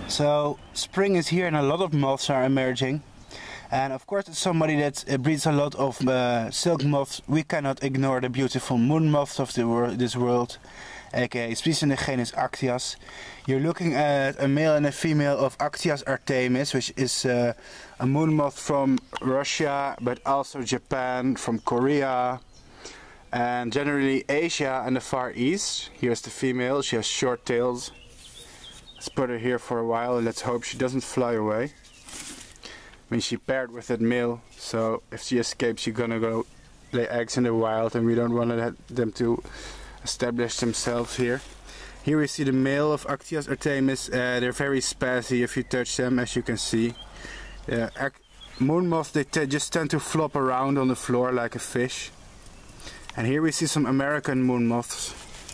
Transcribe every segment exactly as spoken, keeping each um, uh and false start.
So spring is here and a lot of moths are emerging. And of course, as somebody that uh, breeds a lot of uh, silk moths, we cannot ignore the beautiful moon moths of the wor this world, aka species in the genus Actias. You're looking at a male and a female of Actias artemis, which is uh, a moon moth from Russia, but also Japan, from Korea, and generally Asia and the Far East. Here's the female, she has short tails. Let's put her here for a while and let's hope she doesn't fly away. I mean, she paired with that male, so if she escapes, she's gonna go lay eggs in the wild, and we don't want them to establish themselves here. Here we see the male of Actias artemis. Uh, they're very spazzy if you touch them, as you can see. Uh, moon moths, they just tend to flop around on the floor like a fish. And here we see some American moon moths.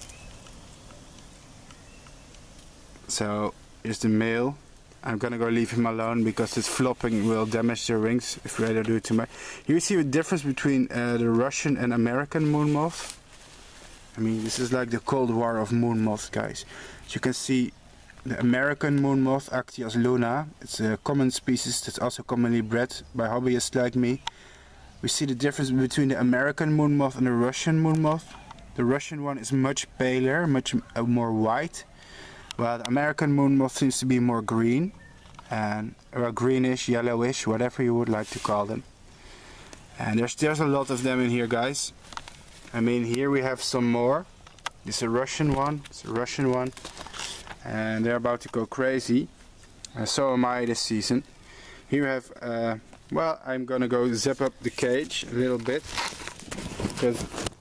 So here's the male. I'm gonna go leave him alone because this flopping will damage their wings if we don't do it too much. Here you see the difference between uh, the Russian and American moon moth. I mean, this is like the Cold War of moon moths, guys. As you can see, the American moon moth, Actias luna, it's a common species that's also commonly bred by hobbyists like me. We see the difference between the American moon moth and the Russian moon moth. The Russian one is much paler, much uh, more white. Well, the American moon moth seems to be more green, and or greenish, yellowish, whatever you would like to call them. And there's there's a lot of them in here, guys. I mean, here we have some more. This is a Russian one. It's a Russian one, and they're about to go crazy. Uh, so am I this season. Here we have. Uh, well, I'm gonna go zip up the cage a little bit because.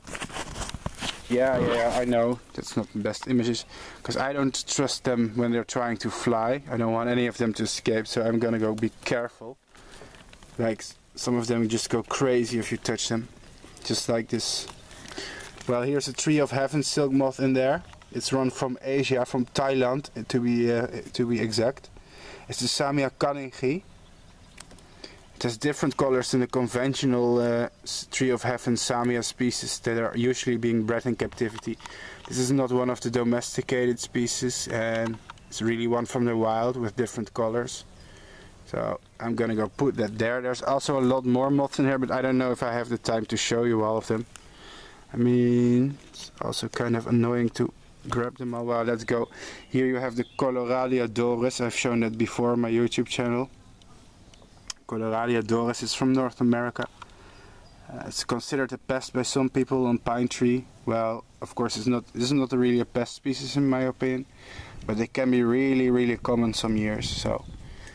Yeah, yeah, I know, that's not the best images, because I don't trust them when they're trying to fly. I don't want any of them to escape, so I'm gonna go be careful. Like, some of them just go crazy if you touch them, just like this. Well, here's a Tree of Heaven silk moth in there. It's run from Asia, from Thailand, to be, uh, to be exact. It's the Samia Kaninghi. It has different colors than the conventional uh, Tree of Heaven Samia species that are usually being bred in captivity. This is not one of the domesticated species, and it's really one from the wild with different colors. So I'm gonna go put that there. There's also a lot more moths in here, but I don't know if I have the time to show you all of them. I mean, it's also kind of annoying to grab them all. Well, let's go. Here you have the Coloralia doris. I've shown that before on my YouTube channel. Coloralia doris is from North America. Uh, it's considered a pest by some people on pine tree. Well, of course, it's not. This is not really a pest species in my opinion, but they can be really, really common some years. So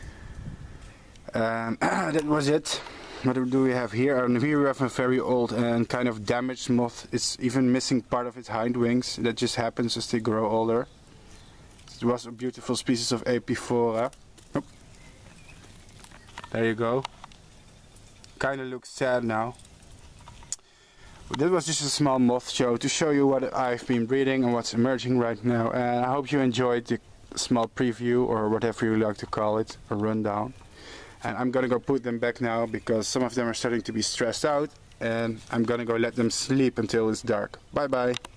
um, that was it. What do we have here? And here we have a very old and kind of damaged moth. It's even missing part of its hind wings. That just happens as they grow older. It was a beautiful species of Epiphora. There you go. Kinda looks sad now. But that was just a small moth show to show you what I've been breeding and what's emerging right now. And I hope you enjoyed the small preview, or whatever you like to call it, a rundown. And I'm gonna go put them back now because some of them are starting to be stressed out, and I'm gonna go let them sleep until it's dark. Bye bye.